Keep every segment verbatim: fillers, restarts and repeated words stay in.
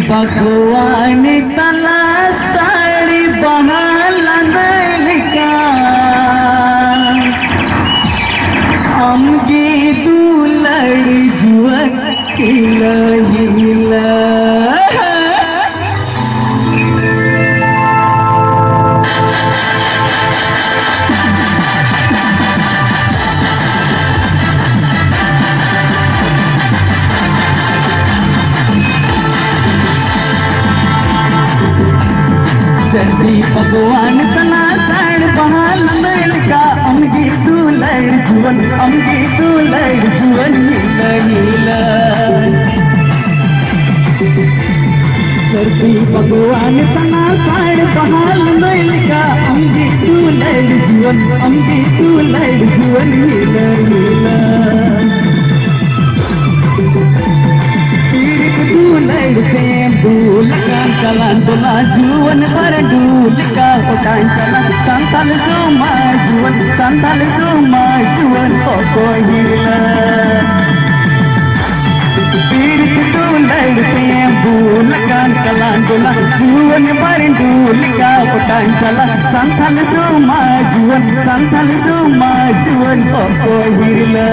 भगवान तला साड़ी बहालन लिका अमगे दुलड़ जुअन हिला हिला धरती भगवान तला साड़ बहाल का अमगी दुलड़ जुअन अमगी दुलड़ जुअन नीला नीला धरती भगवान तला साड़ बहाल का अमगी दुलड़ जुअन अमगी दुलड़ जुअन नीला नीला दुलड़ से भूल का चलन दुला जुवन पर डूल का उठान चला संताल सोमा जुवन संताल सोमा जुवन ओ कोहिला पीड़ित दुलड़ से भूल का चलन दुला जुवन पर डूल का उठान चला संताल सोमा जुवन संताल सोमा जुवन ओ कोहिला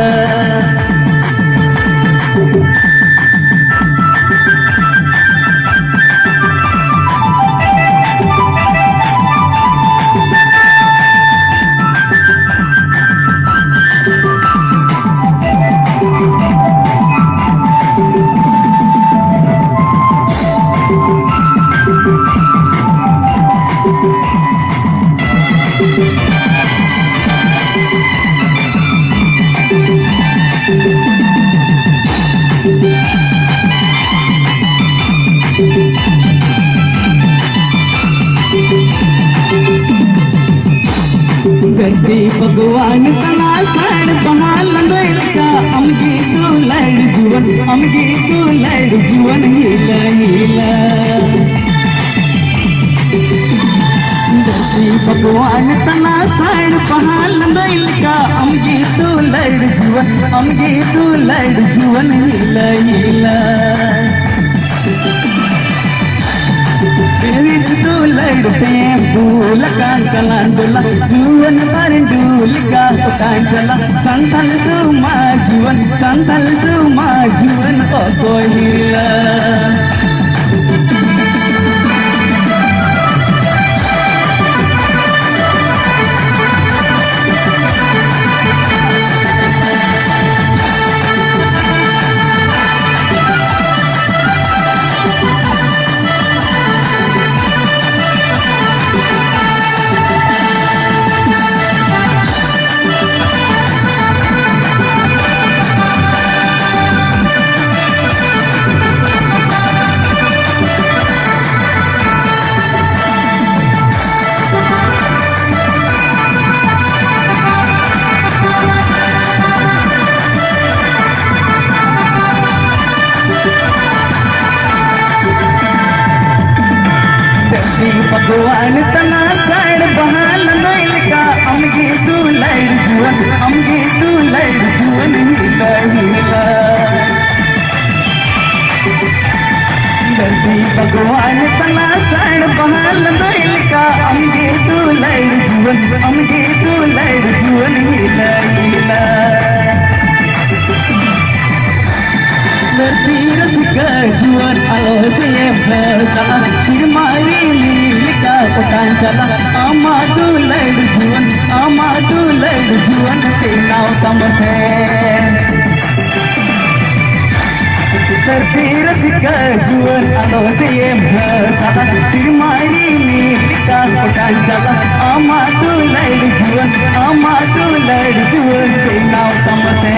धरती भगवान तला साड़ बहाल का अमगी दुलड़ जुअन अमगी दुलड़ जुअन हिला हिला धरती भगवान तला साड़ बहाल का अमगी दुलड़ जुअन अमगी दुलड़ जुअन हिला हिला दुलड़ पे भूल का कलान दुला जुवन पर डूल का उठान चला संथल सुमा जुवन संथल सुमा जुवन ओ कोहिला भगवान तला साड़ बहाल का अमगी दुलड़ जुअन अमगी दुलड़ जुअन हिला हिला धरती भगवान तला साड़ बहाल का अमगी दुलड़ जुअन अमगी दुलड़ जुअन हिला हिला धरती रसिका जुअन आलो से भसा सिर मारी लीला पठान चला आमा दुलड़ जुअन आमा दुलड़ जुअन के नाव समसे धरती रसिका जुअन आलो से भसा सिर मारी लीला पठान चला आमा दुलड़ जुअन आमा दुलड़ जुअन के नाव समसे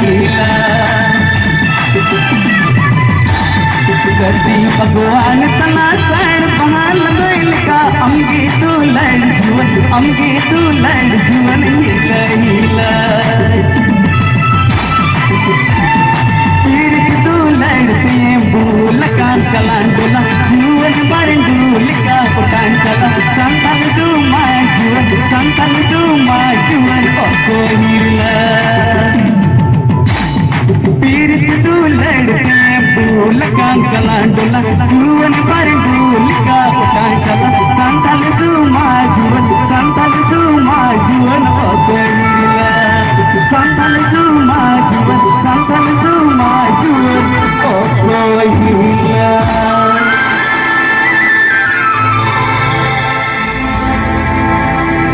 कहिला गति भगवान तना सैन बहाल गइल का अमगी तू लड़ जीवन अमगी तू लड़ जीवन ही कहिला पीर तू लड़ते भूल का कलांडोला जीवन बरंडूल का पटान चला संतल सुमा जीवन संतल सुमा जीवन को हिला पीर तू लड़ते भूल का कलांडोला जीवन बरंडूल का पटान चला संतल सुमा जीवन संतल सुमा जीवन को हिला संतल सुमा जीवन